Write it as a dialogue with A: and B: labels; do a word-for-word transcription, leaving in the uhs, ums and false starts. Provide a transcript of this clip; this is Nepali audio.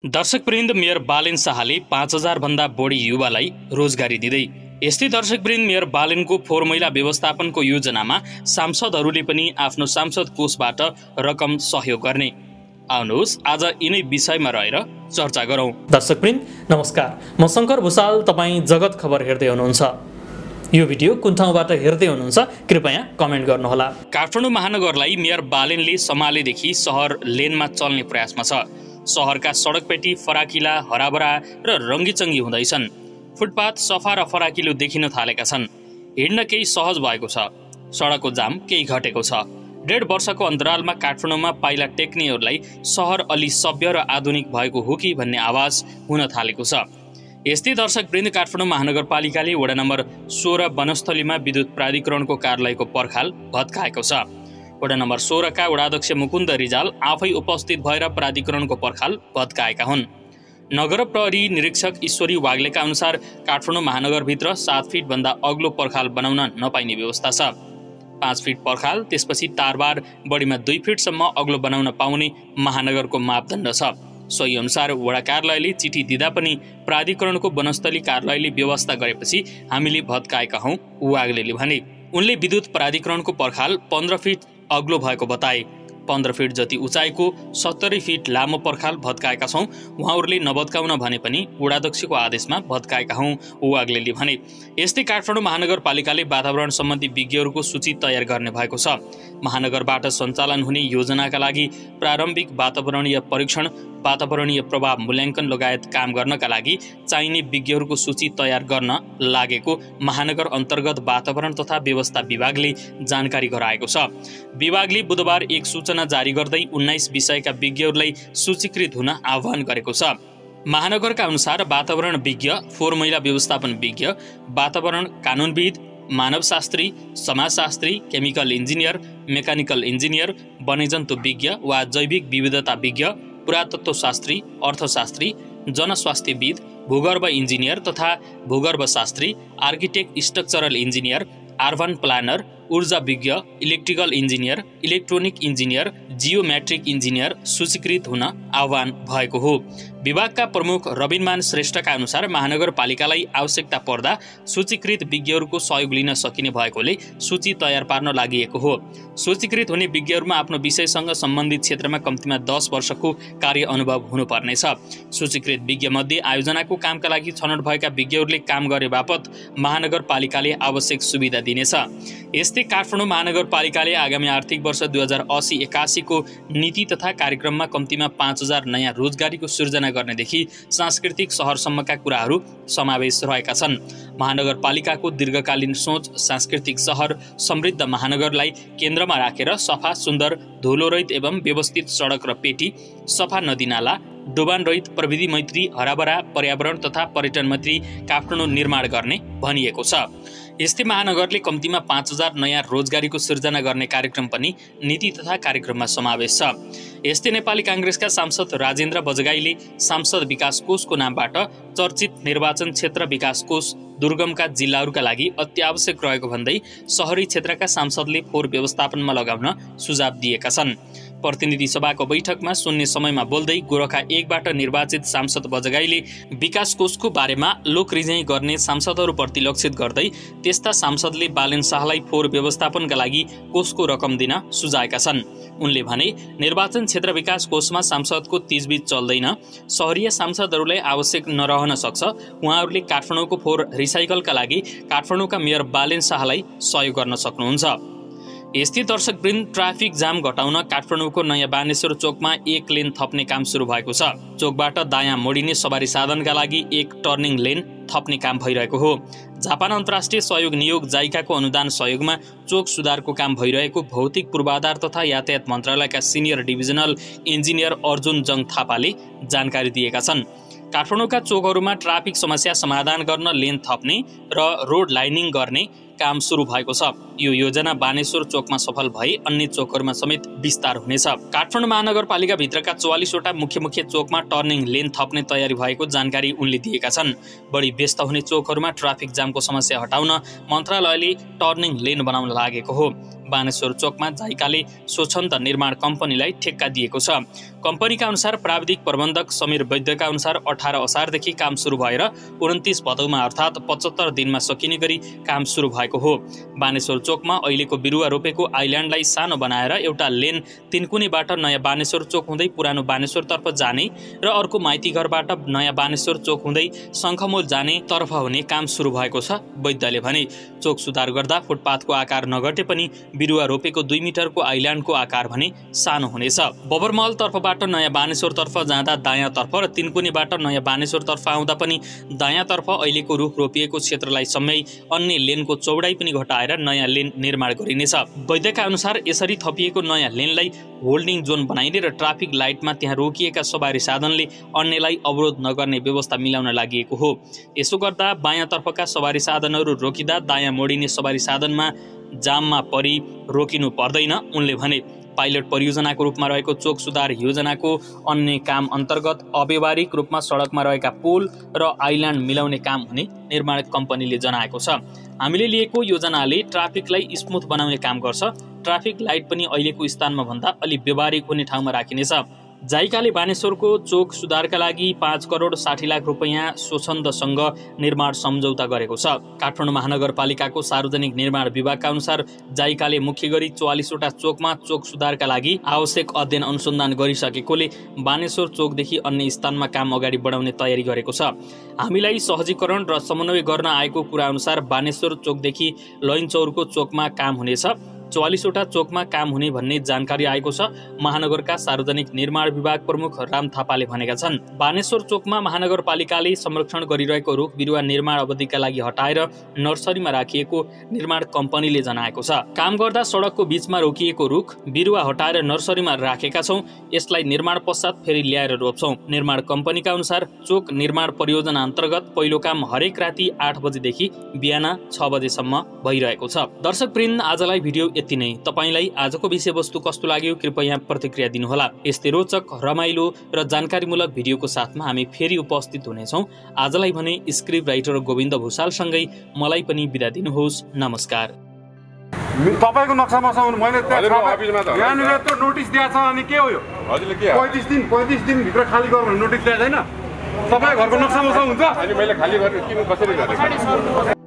A: दर्शकवृन्द, मेयर बालेन शाहले पाँच हजार भन्दा बढी युवालाई रोजगारी दिँदै। यस्तै दर्शकवृन्द, मेयर बालेनको फोहोर मैला व्यवस्थापनको योजनामा सांसदहरूले पनि आफ्नो सांसद कोषबाट रकम सहयोग गर्ने। आउनुहोस् आज यिनै विषयमा रहेर चर्चा गरौँ।
B: दर्शकवृन्द नमस्कार, म शङ्कर भुसाल, तपाईँ जगत खबर हेर्दै हुनुहुन्छ। यो भिडियो कुन ठाउँबाट हेर्दै हुनुहुन्छ कृपया कमेन्ट गर्नुहोला।
A: काठमाडौँ महानगरलाई मेयर बालेनले सम्हालेदेखि सहर लेनमा चल्ने प्रयासमा छ। सहरका सडकपेटी फराकिला, हराभरा र रङ्गीचङ्गी हुँदैछन्। फुटपाथ सफा र फराकिलो देखिन थालेका छन्। हिँड्न केही सहज भएको छ। सडकको जाम केही घटेको छ। डेढ वर्षको अन्तरालमा काठमाडौँमा पाइला टेक्नेहरूलाई सहर अलि सभ्य र आधुनिक भएको हो कि भन्ने आवाज हुन थालेको छ। यस्तै दर्शकवृन्द, काठमाडौँ महानगरपालिकाले वडा नम्बर सोह्र वनस्थलीमा विद्युत प्राधिकरणको कार्यालयको पर्खाल भत्काएको छ। वडा नम्बर सोह्रका वडाध्यक्ष मुकुन्द रिजाल आफै उपस्थित भएर प्राधिकरणको पर्खाल भत्काएका हुन्। नगर प्रहरी निरीक्षक ईश्वरी वाग्लेका अनुसार काठमाडौँ महानगरभित्र सात फिट भन्दा अग्लो पर्खाल बनाउन नपाइने व्यवस्था छ। पाँच फिट पर्खाल, त्यसपछि तारबार बढीमा दुई फिटसम्म अग्लो बनाउन पाउने महानगरको मापदण्ड छ। सोही अनुसार वडा कार्यालयले चिठी दिँदा पनि प्राधिकरणको वनस्थली कार्यालयले व्यवस्था गरेपछि हामीले भत्काएका हौँ, वाग्लेले भने। उनले विद्युत प्राधिकरणको पर्खाल पन्ध्र फिट अग्लो भएको बताए। पन्ध्र फिट जति उचाइको सत्तरी फिट लामो पर्खाल भत्काएका छौँ। उहाँहरूले नभत्काउन भने पनि वडाध्यक्षको आदेशमा भत्काएका हौँ, वाग्लेले भने। यस्तै काठमाडौँ महानगरपालिकाले वातावरण सम्बन्धी विज्ञहरूको सूची तयार गर्ने भएको छ। महानगरबाट सञ्चालन हुने योजनाका लागि प्रारम्भिक वातावरणीय परीक्षण, वातावरणीय प्रभाव मूल्याङ्कन लगायत काम गर्नका लागि चाहिने विज्ञहरूको सूची तयार गर्न लागेको महानगर अन्तर्गत वातावरण तथा व्यवस्था विभागले जानकारी गराएको छ। विभागले बुधबार एक सूचना जारी गर्दै उन्नाइस विषयका विज्ञहरूलाई सूचीकृत हुन आह्वान गरेको छ। महानगरका अनुसार वातावरण विज्ञ, फोहोर मैला व्यवस्थापन विज्ञ, वातावरण कानुनविद, मानवशास्त्री, समाजशास्त्री, केमिकल इन्जिनियर, मेकानिकल इन्जिनियर, वन्यजन्तु विज्ञ वा जैविक विविधता विज्ञ, पुरातत्वशास्त्री, अर्थशास्त्री, जनस्वास्थ्यविद, भूगर्भ इन्जिनियर तथा भूगर्भशास्त्री, architect, structural engineer, urban planner, ऊर्जा विज्ञ, electrical engineer, electronic engineer, geometric engineer सूचीकृत हुन आह्वान भएको हो। विभागका प्रमुख रविनमान श्रेष्ठका अनुसार महानगरपालिकालाई आवश्यकता पर्दा सूचीकृत विज्ञहरूको सहयोग लिन सकिने भएकोले सूची तयार पार्न लागि हो। सूचीकृत हुने विज्ञहरूमा आफ्नो विषयसँग सम्बन्धित क्षेत्रमा कम्तीमा दस वर्षको कार्य अनुभव हुनुपर्नेछ। सूचीकृत विज्ञ मध्ये आयोजनाको कामका लागि छनौट भएका विज्ञहरूले काम गरे बापत महानगरपालिकाले आवश्यक सुविधा दिनेछ। यस्तै काठमाडौँ महानगरपालिकाले आगामी आर्थिक वर्ष दुई हजार अस्सी एकासीको नीति तथा कार्यक्रममा कम्तीमा पाँच हजार नयाँ रोजगारीको सृजना गर्नेदेखि सांस्कृतिक सहरसम्मका कुराहरू समावेश रहेका छन्। महानगरपालिकाको दीर्घकालीन सोच सांस्कृतिक सहर, समृद्ध महानगरलाई केन्द्रमा राखेर सफा, सुन्दर, धुलोरहित एवं व्यवस्थित सडक र पेटी, सफा नदीनाला, डोबान रहित, प्रविधि मैत्री, हराभरा, पर्यावरण तथा पर्यटन मैत्री काठमाडौँ निर्माण गर्ने भनिएको छ। यस्तै महानगरले कम्तीमा पाँच हजार नयाँ रोजगारीको सृजना गर्ने कार्यक्रम पनि नीति तथा कार्यक्रममा समावेश छ। यस्तै नेपाली काङ्ग्रेसका सांसद राजेन्द्र बजगाईले सांसद विकास कोषको नामबाट चर्चित निर्वाचन क्षेत्र विकास कोष दुर्गमका जिल्लाहरूका लागि अत्यावश्यक रहेको भन्दै सहरी क्षेत्रका सांसदले फोहोर व्यवस्थापनमा लगाउन सुझाव दिएका छन्। प्रतिनिधि सभाको बैठकमा सुन्ने समयमा बोल्दै गोरखा एकबाट निर्वाचित सांसद बजगाईले विकास कोषको बारेमा लोकरिजाइ गर्ने सांसदहरूप्रति लक्षित गर्दै त्यस्ता सांसदले बालेन शाहलाई फोहोर व्यवस्थापनका लागि कोषको रकम दिन सुझाएका छन्। उनले भने, निर्वाचन क्षेत्र विकास कोषमा सांसदको तिजबिज चल्दैन। सहरीय सांसदहरूलाई आवश्यक नरहन सक्छ। उहाँहरूले काठमाडौँको फोहोर रिसाइकलका लागि काठमाडौँका मेयर बालेन शाहलाई सहयोग गर्न सक्नुहुन्छ। यस्तै दर्शकवृन्द, ट्राफिक जाम घटाउन काठमाडौँको नयाँ बानेश्वर चोकमा एक लेन थप्ने काम सुरु भएको छ। चोकबाट दायाँ मोडिने सवारी साधनका लागि एक टर्निङ लेन थप्ने काम भइरहेको हो। जापान अन्तर्राष्ट्रिय सहयोग नियोग जाइकाको अनुदान सहयोगमा चोक सुधारको काम भइरहेको भौतिक पूर्वाधार तथा यातायात मन्त्रालयका senior divisional engineer Arjun Jang थापाले जानकारी दिएका छन्। काठमाडौँका चोकहरूमा ट्राफिक समस्या समाधान गर्न लेन थप्ने र रोड लाइनिङ गर्ने काम सुरु भएको छ। यो योजना बानेश्वर चोकमा सफल भई अन्य चोकहरूमा समेत विस्तार हुनेछ। काठमाडौँ महानगरपालिका भित्रका चौवालीसवटा मुख्य मुख्य चोकमा टर्निङ लेन थप्ने तयारी भएको जानकारी उनले दिएका छन्। बढी व्यस्त हुने चोकहरूमा ट्राफिक जामको समस्या हटाउन मन्त्रालयले टर्निङ लेन बनाउन लागेको हो। बानेश्वर चोकमा जाइकाले स्वच्छन्द निर्माण कम्पनीलाई ठेक्का दिएको छ। कम्पनीका अनुसार प्राविधिक प्रबन्धक समीर वैद्यका अनुसार अठार असारदेखि काम सुरु भएर उन्तिस भदौमा अर्थात् पचहत्तर दिनमा सकिने गरी काम सुरु भएको हो। बानेश्वर चोकमा अहिलेको बिरुवा रोपेको आइल्यान्डलाई सानो बनाएर एउटा लेन तिनकुनेबाट नयाँ बानेश्वर चोक हुँदै पुरानो बानेश्वरतर्फ जाने र अर्को माइतीघरबाट नयाँ बानेश्वर चोक हुँदै शङ्खमूल जाने तर्फ हुने काम सुरु भएको छ। वैद्यले भने चोक सुधार गर्दा फुटपाथको आकार नघटे पनि बिरुवा रोपेको दुई मिटरको आइल्यान्डको आकार भने सानो हुनेछ। बबरमहल तर्फबाट नयाँ बानेश्वरतर्फ जाँदा दायाँतर्फ र तिनकुनेबाट नयाँ बानेश्वरतर्फ आउँदा पनि दायाँतर्फ अहिलेको रुख रोपिएको क्षेत्रलाई सम्मै अन्य लेनको चौडाइ पनि घटाएर नयाँ लेन निर्माण गरिनेछ। वैद्यका अनुसार यसरी थपिएको नयाँ लेनलाई होल्डिङ जोन बनाइने र ट्राफिक लाइटमा त्यहाँ रोकिएका सवारी साधनले अन्यलाई अवरोध नगर्ने व्यवस्था मिलाउन लागि हो। यसो गर्दा बायाँतर्फका सवारी साधनहरू रोकिँदा दायाँ मोडिने सवारी साधनमा जाममा परि रोकिनु पर्दैन। उनले भने पाइलट परियोजनाको रूपमा रहेको चोक सुधार योजनाको अन्य काम अन्तर्गत अव्यवहारिक रूपमा सडकमा रहेका पोल र आइल्यान्ड मिलाउने काम हुने निर्माण कम्पनीले जनाएको छ। हामीले लिएको योजनाले ट्राफिकलाई स्मुथ बनाउने काम गर्छ। ट्राफिक लाइट पनि अहिलेको स्थानमा भन्दा अलि व्यवहारिक हुने ठाउँमा राखिनेछ। जाइकाले बानेश्वरको चोक सुधारका लागि पाँच करोड साठी लाख रुपियाँ स्वच्छन्दसँग निर्माण सम्झौता गरेको छ। काठमाडौँ महानगरपालिकाको सार्वजनिक निर्माण विभागका अनुसार जाइकाले मुख्य गरी चौवालीसवटा चोकमा चोक सुधारका लागि आवश्यक अध्ययन अनुसन्धान गरिसकेकोले बानेश्वर चोकदेखि अन्य स्थानमा काम अगाडि बढाउने तयारी गरेको छ। हामीलाई सहजीकरण र समन्वय गर्न आएको कुरा अनुसार बानेश्वर चोकदेखि लैनचौरको चोकमा काम हुनेछ। चौवालीसवटा चोकमा काम हुने भन्ने जानकारी आएको छ। महानगरका सार्वजनिक निर्माण विभाग प्रमुख राम थापाले भनेका छन्। बानेश्वर चोकमा महानगरपालिकाले संरक्षण गरिरहेको रुख बिरुवा निर्माण अवधिका लागि हटाएर नर्सरीमा राखिएको निर्माण कम्पनीले जनाएको छ। काम गर्दा सडकको बीचमा रोकिएको रुख बिरुवा हटाएर नर्सरीमा राखेका छौं। यसलाई निर्माण पश्चात फेरि ल्याएर रोप्छौं। निर्माण कम्पनीका अनुसार चोक निर्माण परियोजना अन्तर्गत पहिलो काम हरेक राति आठ बजेदेखि बिहान छ बजेसम्म भइरहेको छ। दर्शकवृन्द, आजलाई भिडियो यति नै। तपाईलाई आजको विषयवस्तु कस्तो लाग्यो कृपया प्रतिक्रिया दिनुहोला। यस्तै रोचक, रमाइलो र जानकारीमूलक भिडियोको साथमा हामी फेरि उपस्थित हुनेछौँ। आजलाई भने स्क्रिप्ट राइटर गोविन्द भुसालसँगै मलाई पनि बिदा दिनुहोस्। नमस्कार।
C: तपाईको नक्सामा साउन मैले यहाँनिर त नोटिस दिएको छ अनि के हो यो? हजुरले के पैँतिस दिन पैँतिस दिन भित्र खाली गर्नु नोटिस दिएको छैन? तपाईको घरको नक्सामा साउ हुन्छ अनि मैले खाली गर्ने किन कसरी गर्ने?